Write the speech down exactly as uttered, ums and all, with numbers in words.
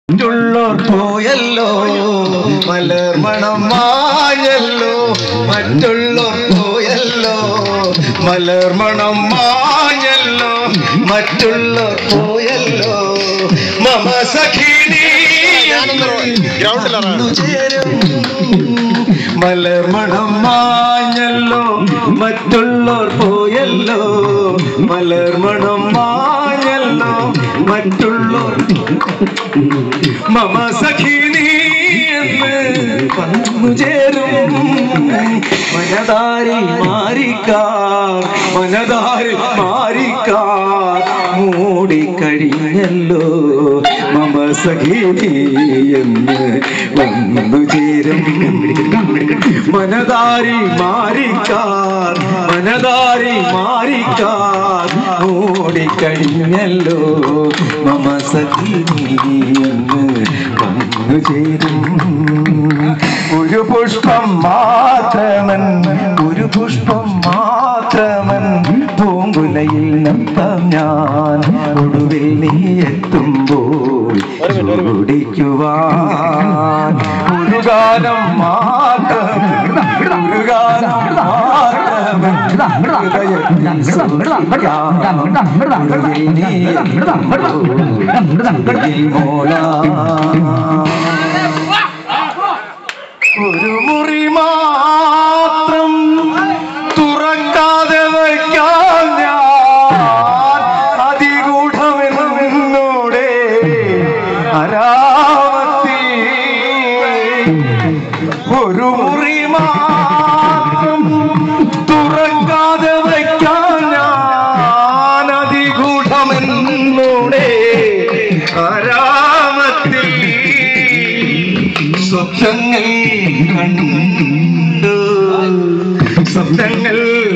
മറ്റുള്ളോർ പോയല്ലോ മലർമണം മാഞ്ഞല്ലോ മറ്റുള്ളോർ പോയല്ലോ മലർമണം മാഞ്ഞല്ലോ മറ്റുള്ളോർ പോയല്ലോ മമ സഖിനി മലർമണം മാഞ്ഞല്ലോ മറ്റുള്ളോർ പോയല്ലോ മലർമണം മാഞ്ഞല്ലോ മറ്റുള്ളോർ മമ സഖിനി എന്ന് വന്നു ചേരും മനതാരി മാറിക്കാർ മനതാരി മാറിക്കാർ മൂടിക്കഴിഞ്ഞല്ലോ മമ സഖിനി എന്ന് വന്നു ചേരും മനതാരി മാറിക്കാർ മനതാരി മാറിക്കാർ മൂടിക്കഴിഞ്ഞല്ലോ മമ സഖിനി എന്ന് വന്നു ചേരും ഒരു പുഷ്പം മാത്രമൻ ഒരു പുഷ്പം മാത്രമൻ പൂങ്കുലയിൽ നൃത്തം ഞാൻ ഒടുവിൽ നീ എത്തുമ്പോൾ കുടിക്കുവാൻ ഒരു ഗാനം മാത്രം ഒരു ഗാനം ഒരു മുറി മാത്രം തുറക്കാതെ വയ്ക്കാൻ ഞാൻ അതിഗൂഢമെന്നോടെ അരാവത്തി ഒരു മുറി മാത്രം തുറക്കാതെ വയ്ക്കാൻ ഞാൻ അതിഗൂഢമെന്നോടെ അരാവത്തി സ്വപ്നങ്ങൾ കണ്ടു സ്വപ്നങ്ങൾ